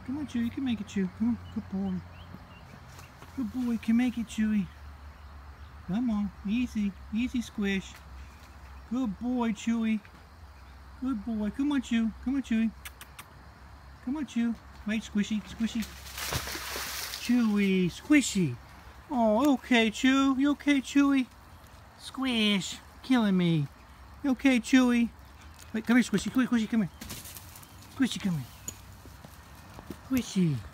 Come on, Chewy, you can make it, Chewy. Come on, good boy. Good boy, you can make it, Chewy. Come on, easy, easy squish. Good boy, Chewy. Good boy. Come on, Chew. Come on, Chewy. Come on, Chew. Wait, squishy, squishy. Chewy, squishy. Oh, okay, Chew. You okay, Chewy? Squish. Killing me. You okay, Chewy? Wait, come here, squishy. Come here, squishy, come here. Squishy, come here. Squishy.